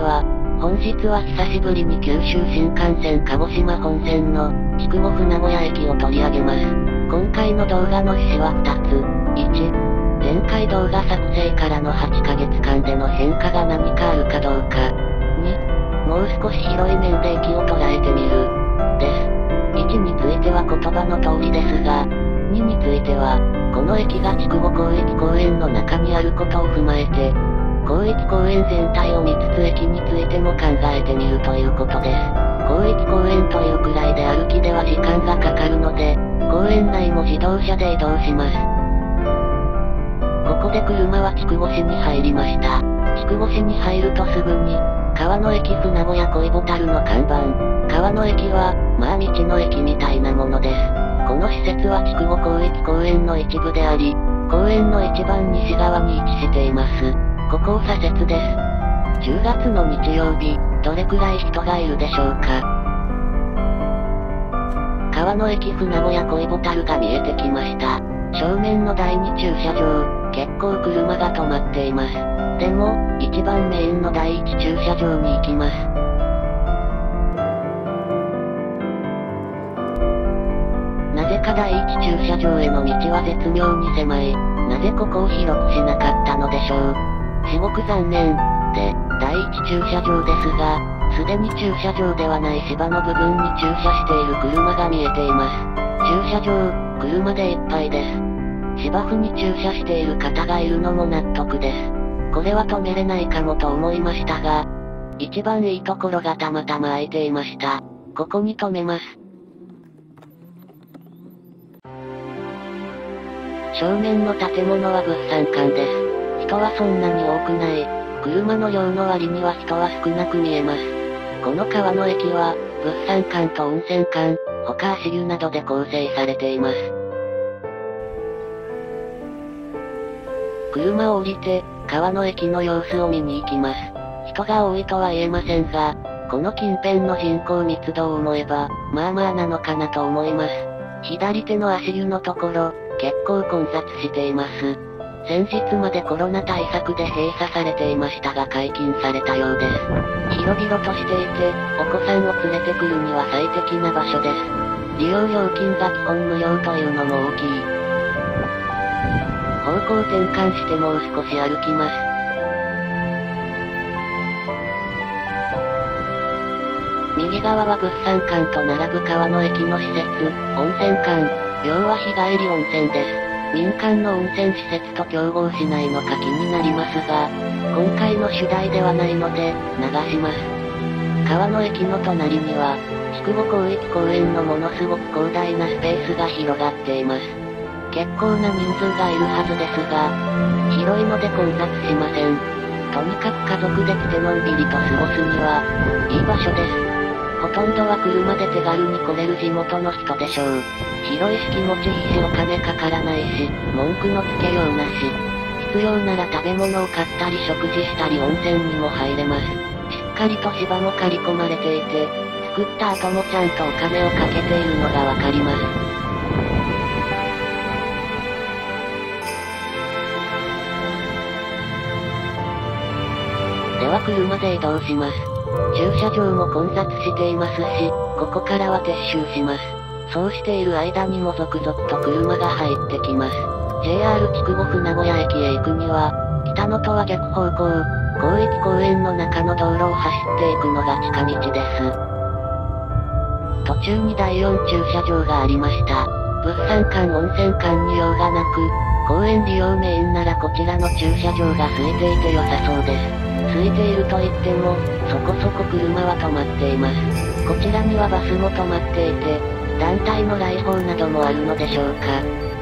は、本日は久しぶりに九州新幹線鹿児島本線の、筑後船小屋駅を取り上げます。今回の動画の趣旨は2つ。1、前回動画作成からの8ヶ月間での変化が何かあるかどうか。2、もう少し広い面で駅を捉えてみる。です。1については言葉の通りですが、2については、この駅が筑後広域公園の中にあることを踏まえて、広域公園全体を見つつ駅についても考えてみるということです。広域公園というくらいで歩きでは時間がかかるので、公園内も自動車で移動します。ここで車は筑後市に入りました。筑後市に入るとすぐに、川の駅船小屋恋ボタルの看板。川の駅は、まあ道の駅みたいなものです。この施設は筑後広域公園の一部であり、公園の一番西側に位置しています。ここを左折です。10月の日曜日、どれくらい人がいるでしょうか。川の駅船小屋恋ボタルが見えてきました。正面の第2駐車場、結構車が止まっています。でも、一番メインの第1駐車場に行きます。なぜか第1駐車場への道は絶妙に狭い。なぜここを広くしなかったのでしょう。至極残念。で、第1駐車場ですが、すでに駐車場ではない芝の部分に駐車している車が見えています。駐車場、車でいっぱいです。芝生に駐車している方がいるのも納得です。これは止めれないかもと思いましたが、一番いいところがたまたま空いていました。ここに止めます。正面の建物は物産館です。人はそんなに多くない。車の量の割には人は少なく見えます。この川の駅は、物産館と温泉館、他足湯などで構成されています。車を降りて、川の駅の様子を見に行きます。人が多いとは言えませんが、この近辺の人口密度を思えば、まあまあなのかなと思います。左手の足湯のところ、結構混雑しています。先日までコロナ対策で閉鎖されていましたが解禁されたようです。広々としていて、お子さんを連れてくるには最適な場所です。利用料金が基本無料というのも大きい。方向転換してもう少し歩きます。右側は物産館と並ぶ川の駅の施設、温泉館、要は日帰り温泉です。民間の温泉施設と競合しないのか気になりますが、今回の主題ではないので、流します。川の駅の隣には、筑後広域公園のものすごく広大なスペースが広がっています。結構な人数がいるはずですが、広いので混雑しません。とにかく家族で来てのんびりと過ごすには、いい場所です。ほとんどは車で手軽に来れる地元の人でしょう。広いし気持ちいいしお金かからないし、文句のつけようなし。必要なら食べ物を買ったり食事したり温泉にも入れます。しっかりと芝も刈り込まれていて、作った後もちゃんとお金をかけているのがわかります。では車で移動します。駐車場も混雑していますし、ここからは撤収します。そうしている間にも続々と車が入ってきます。JR 筑後船小屋駅へ行くには、北野とは逆方向、広域公園の中の道路を走っていくのが近道です。途中に第4駐車場がありました。物産館温泉館に用がなく、公園利用メインならこちらの駐車場が空いていて良さそうです。空いていると言っても、そこそこ車は止まっています。こちらにはバスも止まっていて、団体の来訪などもあるのでしょうか。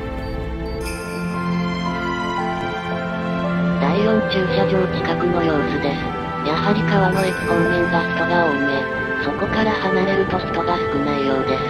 第4駐車場近くの様子です。やはり川の駅方面が人が多め、そこから離れると人が少ないようです。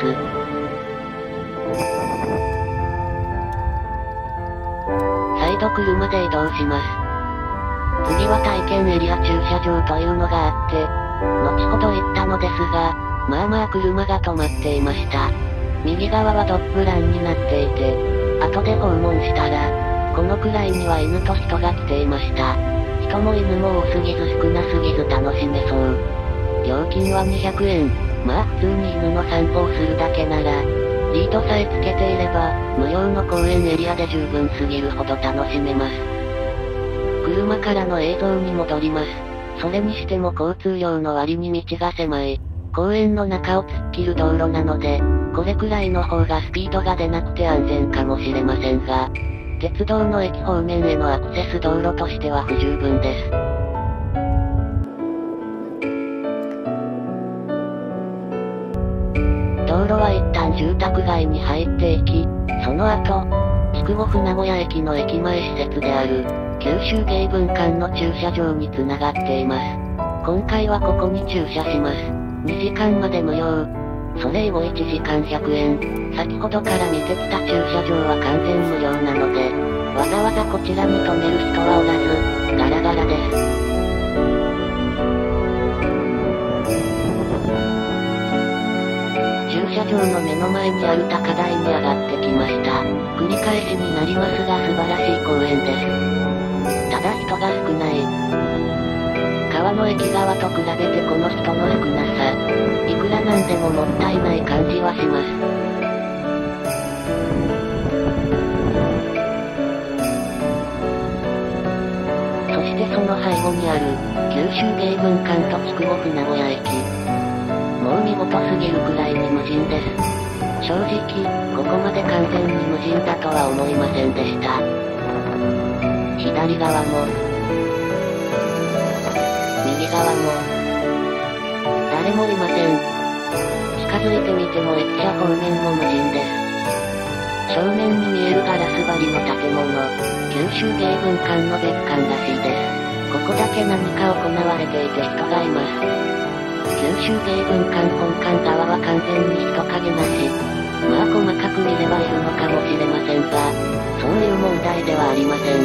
再度車で移動します。次は体験エリア駐車場というのがあって、後ほど言ったのですが、まあまあ車が止まっていました。右側はドッグランになっていて、後で訪問したら、このくらいには犬と人が来ていました。 人も犬も多すぎず少なすぎず楽しめそう。料金は200円。まあ普通に犬の散歩をするだけなら、リードさえつけていれば、無料の公園エリアで十分すぎるほど楽しめます。車からの映像に戻ります。それにしても交通量の割に道が狭い。公園の中を突っ切る道路なので、これくらいの方がスピードが出なくて安全かもしれませんが、鉄道の駅方面へのアクセス道路としては不十分です。道路は一旦住宅街に入っていき、その後、筑後船小屋駅の駅前施設である、九州芸文館の駐車場に繋がっています。今回はここに駐車します。2時間まで無料。それ以後1時間100円。先ほどから見てきた駐車場は完全無料なので、わざわざこちらに止める人はおらず、ガラガラです。駐車場の目の前にある高台に上がってきました。繰り返しになりますが素晴らしい公園です。ただ人が少ない。川の駅側と比べてこの人の少なさ、いくらなんでももったいない感じはします。そしてその背後にある、九州芸文館と筑後船小屋駅。もう見事すぎるくらいに無人です。正直、ここまで完全に無人だとは思いませんでした。左側も、右側も、誰もいません。近づいてみても駅舎方面も無人です。正面に見えるガラス張りの建物、九州芸文館の別館らしいです。ここだけ何か行われていて人がいます。九州芸文館本館側は完全に人影なし。まあ細かく見ればいるのかもしれませんが、そういう問題ではありません。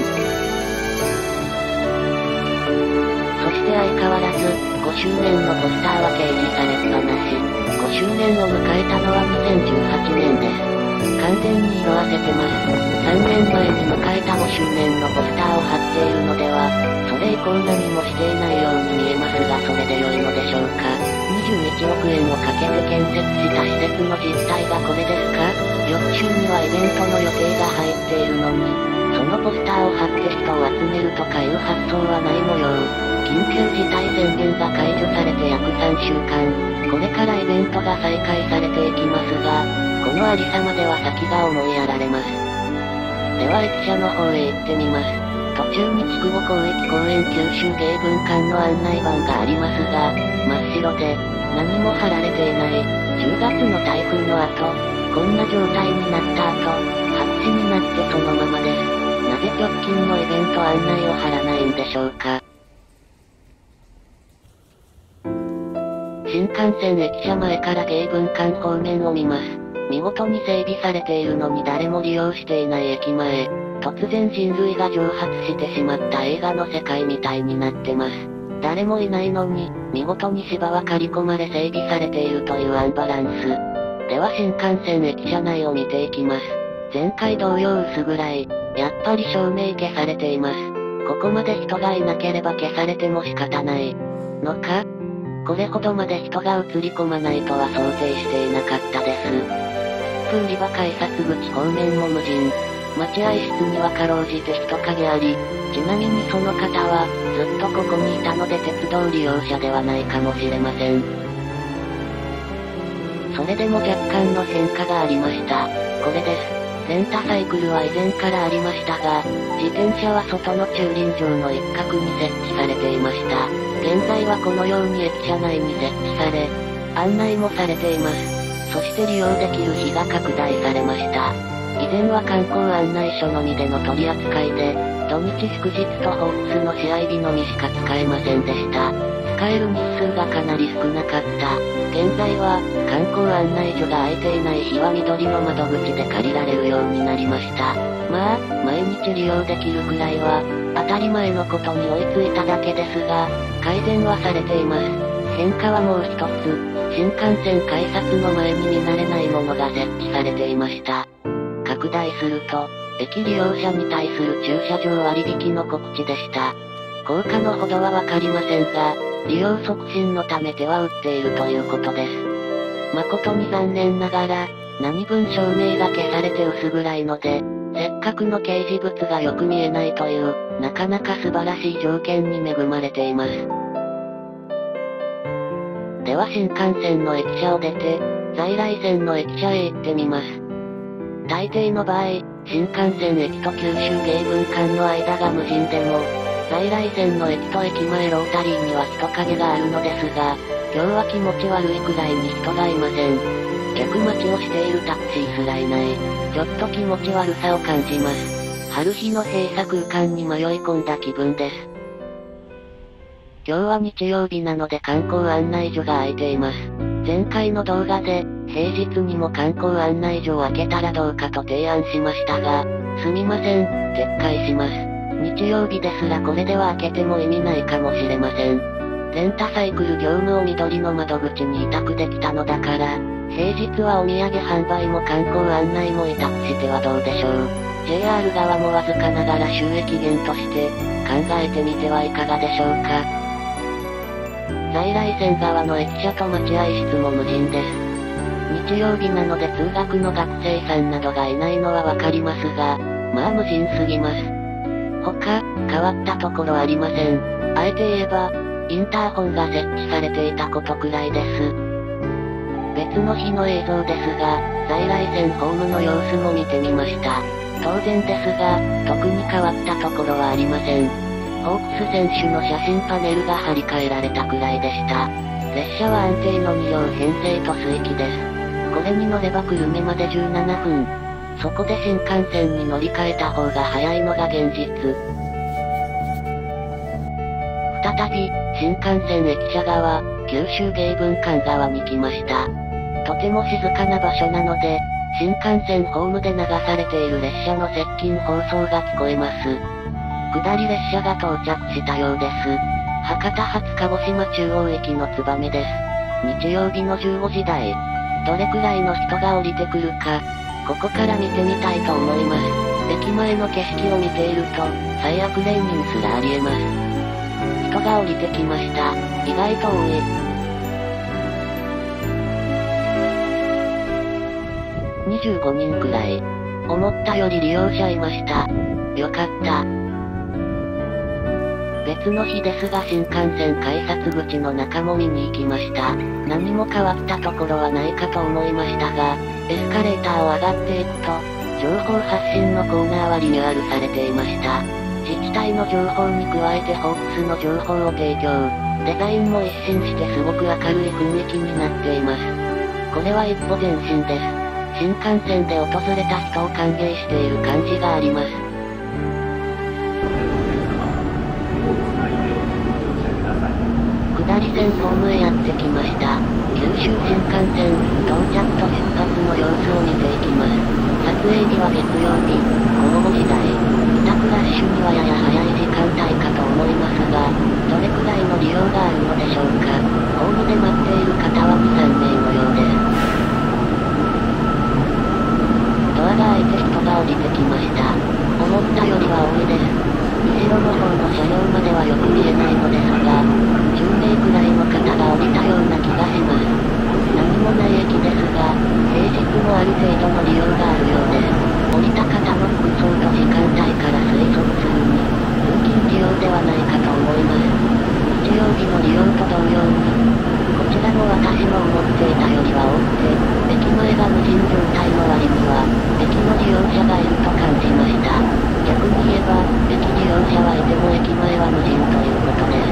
そして相変わらず、5周年のポスターは掲示されっぱなし。5周年を迎えたのは2018年です。完全に色あせてます。3年前に迎えた5周年のポスターを貼っているのでは、それ以降何もしていないように見えますがそれで良いのでしょうか。21億円をかけて建設した施設の実態がこれですか？翌週にはイベントの予定が入っているのに、そのポスターを貼って人を集めるとかいう発想はない模様。緊急事態宣言が解除されて約3週間、これからイベントが再開されていきますが、このありさまでは先が思いやられます。では駅舎の方へ行ってみます。途中に筑後広域公園九州芸文館の案内板がありますが、真っ白で、何も貼られていない。10月の台風の後、こんな状態になった後、白紙になってそのままです。なぜ直近のイベント案内を貼らないんでしょうか。新幹線駅舎前から芸文館方面を見ます。見事に整備されているのに誰も利用していない駅前。突然人類が蒸発してしまった映画の世界みたいになってます。誰もいないのに、見事に芝は刈り込まれ整備されているというアンバランス。では新幹線駅舎内を見ていきます。前回同様薄暗い。やっぱり照明消されています。ここまで人がいなければ消されても仕方ない。のか？これほどまで人が映り込まないとは想定していなかったです。売り場改札口方面も無人。待合室にはかろうじて人影あり、ちなみにその方は、ずっとここにいたので鉄道利用者ではないかもしれません。それでも若干の変化がありました。これです。レンタサイクルは以前からありましたが、自転車は外の駐輪場の一角に設置されていました。現在はこのように駅舎内に設置され、案内もされています。そして利用できる日が拡大されました。以前は観光案内所のみでの取り扱いで、土日祝日とホークスの試合日のみしか使えませんでした。使える日数がかなり少なかった。現在は、観光案内所が空いていない日は緑の窓口で借りられるようになりました。まあ、毎日利用できるくらいは、当たり前のことに追いついただけですが、改善はされています。変化はもう一つ、新幹線改札の前に見慣れないものが設置されていました。拡大すると、駅利用者に対する駐車場割引の告知でした。 効果のほどはわかりませんが、利用促進のため手は打っているということです。誠に残念ながら、何分照明が消されて薄暗いので、せっかくの掲示物がよく見えないという、なかなか素晴らしい条件に恵まれています。では新幹線の駅舎を出て、在来線の駅舎へ行ってみます。大抵の場合、新幹線駅と九州芸文間の間が無人でも、在来線の駅と駅前ロータリーには人影があるのですが、今日は気持ち悪いくらいに人がいません。逆待ちをしているタクシーすらいない。ちょっと気持ち悪さを感じます。春日の閉鎖空間に迷い込んだ気分です。今日は日曜日なので観光案内所が開いています。前回の動画で、平日にも観光案内所を開けたらどうかと提案しましたが、すみません、撤回します。日曜日ですらこれでは開けても意味ないかもしれません。レンタサイクル業務を緑の窓口に委託できたのだから、平日はお土産販売も観光案内も委託してはどうでしょう。JR 側もわずかながら収益源として、考えてみてはいかがでしょうか。在来線側の駅舎と待合室も無人です。日曜日なので通学の学生さんなどがいないのはわかりますが、まあ無人すぎます。他、変わったところありません。あえて言えば、インターホンが設置されていたことくらいです。別の日の映像ですが、在来線ホームの様子も見てみました。当然ですが、特に変わったところはありません。ホークス選手の写真パネルが張り替えられたくらいでした。列車は安定の2両編成と水域です。これに乗れば久留米まで17分。そこで新幹線に乗り換えた方が早いのが現実。再び、新幹線駅舎側、九州芸文館側に来ました。とても静かな場所なので、新幹線ホームで流されている列車の接近放送が聞こえます。下り列車が到着したようです。博多発鹿児島中央駅の燕です。日曜日の15時台。どれくらいの人が降りてくるか、ここから見てみたいと思います。駅前の景色を見ていると、最悪レーニンすらありえます。人が降りてきました。意外と多い。25人くらい。思ったより利用者いました。よかった。別の日ですが新幹線改札口の中も見に行きました。何も変わったところはないかと思いましたが、エスカレーターを上がっていくと、情報発信のコーナーはリニューアルされていました。自治体の情報に加えてホークスの情報を提供。デザインも一新してすごく明るい雰囲気になっています。これは一歩前進です。新幹線で訪れた人を歓迎している感じがあります。下り線ホームへやってきました。九州新幹線、到着と出発の様子を見ていきます。撮影日は月曜日、午後5時台。帰宅ラッシュにはやや早い時間帯かと思いますが、どれくらいの利用があるのでしょうか。ホームで待っている方は2、3名のようです。ドアが開いて人が降りてきました。思ったよりは多いです。後ろの方の車両まではよく見えないのですが、10名くらいの方が降りたような気がします。何もない駅ですが、平日もある程度の利用があるようです。降りた方の服装と時間帯から推測するに、通勤利用ではないかと思います。日曜日の利用と同様に、こちらも私の思っていたよりは多くて、駅前が無人状態の割には、駅の利用者がいると感じました。逆に言えば、駅利用者はいても駅前は無人ということです。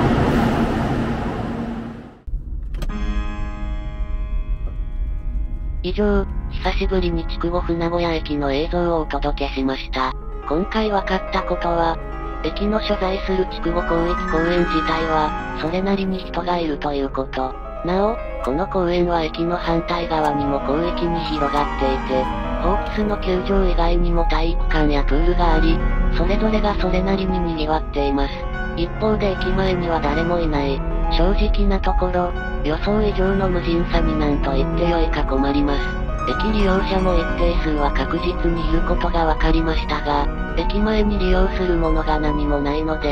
以上、久しぶりに筑後船小屋駅の映像をお届けしました。今回分かったことは、駅の所在する筑後広域公園自体は、それなりに人がいるということ。なお、この公園は駅の反対側にも広域に広がっていて、ホークスの球場以外にも体育館やプールがあり、それぞれがそれなりに賑わっています。一方で駅前には誰もいない。正直なところ、予想以上の無人さになんと言ってよいか困ります。駅利用者も一定数は確実にいることが分かりましたが、駅前に利用するものが何もないので、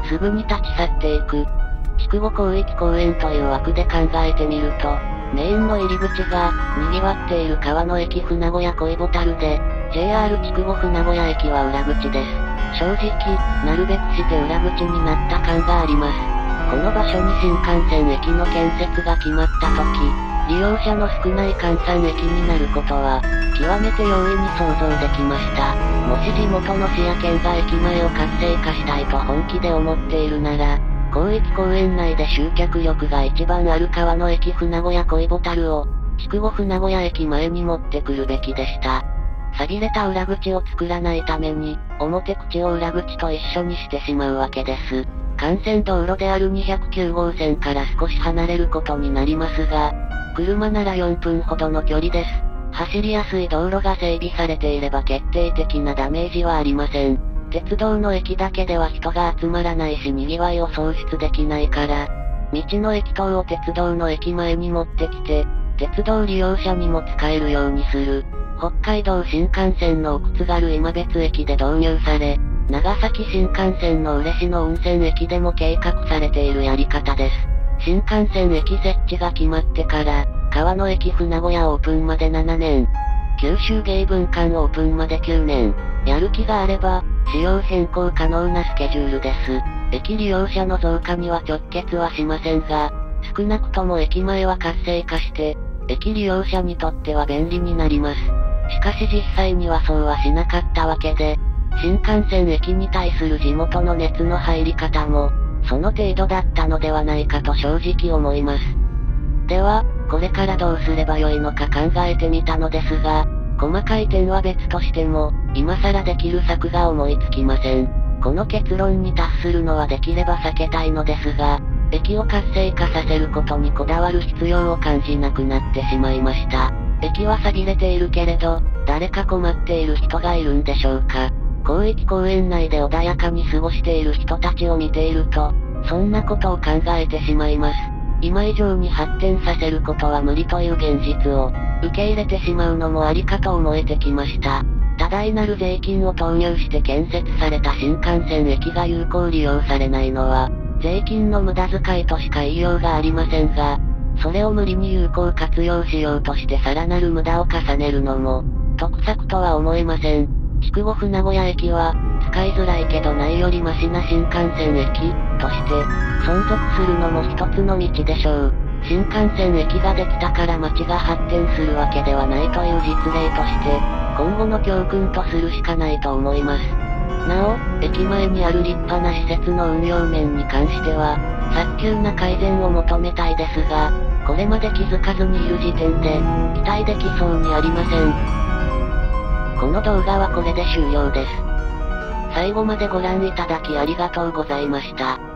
すぐに立ち去っていく。筑後広域公園という枠で考えてみると、メインの入り口が、賑わっている川の駅船小屋恋ボタルで、JR 筑後船小屋駅は裏口です。正直、なるべくして裏口になった感があります。この場所に新幹線駅の建設が決まった時、利用者の少ない関山駅になることは、極めて容易に想像できました。もし地元の市や県が駅前を活性化したいと本気で思っているなら、広域公園内で集客力が一番ある川の駅船小屋恋ボタルを、筑後船小屋駅前に持ってくるべきでした。寂れた裏口を作らないために、表口を裏口と一緒にしてしまうわけです。幹線道路である209号線から少し離れることになりますが、車なら4分ほどの距離です。走りやすい道路が整備されていれば決定的なダメージはありません。鉄道の駅だけでは人が集まらないし賑わいを創出できないから、道の駅等を鉄道の駅前に持ってきて、鉄道利用者にも使えるようにする。北海道新幹線の奥津軽今別駅で導入され、長崎新幹線の嬉野温泉駅でも計画されているやり方です。新幹線駅設置が決まってから、川の駅船小屋オープンまで7年。九州芸文館オープンまで9年。やる気があれば、仕様変更可能なスケジュールです。駅利用者の増加には直結はしませんが、少なくとも駅前は活性化して、駅利用者にとっては便利になります。しかし実際にはそうはしなかったわけで、新幹線駅に対する地元の熱の入り方も、その程度だったのではないかと正直思います。では、これからどうすればよいのか考えてみたのですが、細かい点は別としても、今更できる策が思いつきません。この結論に達するのはできれば避けたいのですが、駅を活性化させることにこだわる必要を感じなくなってしまいました。駅は寂れているけれど、誰か困っている人がいるんでしょうか。広域公園内で穏やかに過ごしている人たちを見ていると、そんなことを考えてしまいます。今以上に発展させることは無理という現実を、受け入れてしまうのもありかと思えてきました。多大なる税金を投入して建設された新幹線駅が有効利用されないのは、税金の無駄遣いとしか言いようがありませんが、それを無理に有効活用しようとしてさらなる無駄を重ねるのも、得策とは思えません。筑後船小屋駅は、使いづらいけどないよりマシな新幹線駅、として、存続するのも一つの道でしょう。新幹線駅ができたから街が発展するわけではないという実例として、今後の教訓とするしかないと思います。なお、駅前にある立派な施設の運用面に関しては、早急な改善を求めたいですが、これまで気づかずにいる時点で、期待できそうにありません。この動画はこれで終了です。最後までご覧いただきありがとうございました。